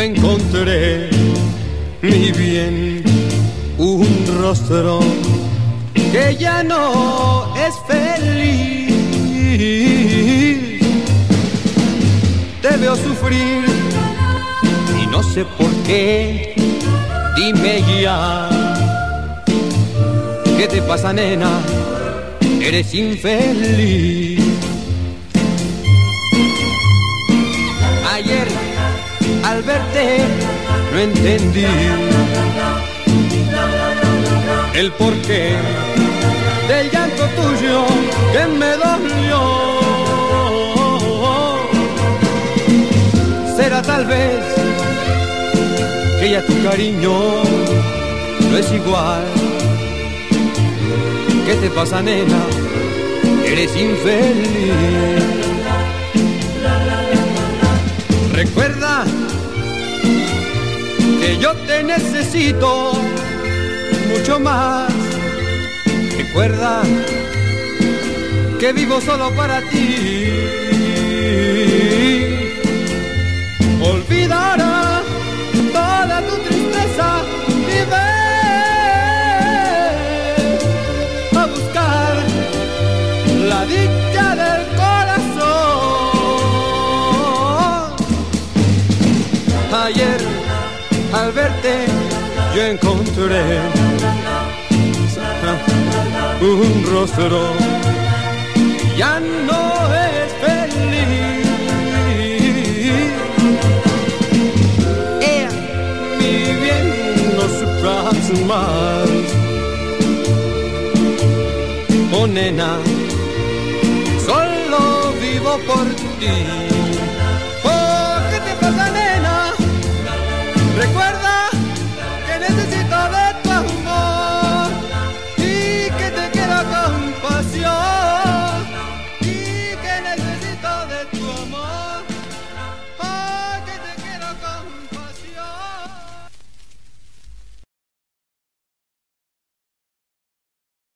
encontré, mi bien, un rostro que ya no es feliz. Te veo sufrir y no sé por qué. Dime ya, ¿qué te pasa, nena? Eres infeliz. Ayer al verte no entendí el porqué del llanto tuyo que me dolió. Será tal vez que ya tu cariño no es igual. ¿Qué te pasa, nena? Eres infeliz. Recuerda que yo te necesito mucho más. Recuerda que vivo solo para ti. Olvidará toda tu tristeza y ve a buscar la dicha del corazón. Ayer al verte yo encontré un rostro ya no es feliz. Mi bien, no sufras más. Oh nena, solo vivo por ti. Oh, ¿qué te pasa, nena? Recuerda que necesito de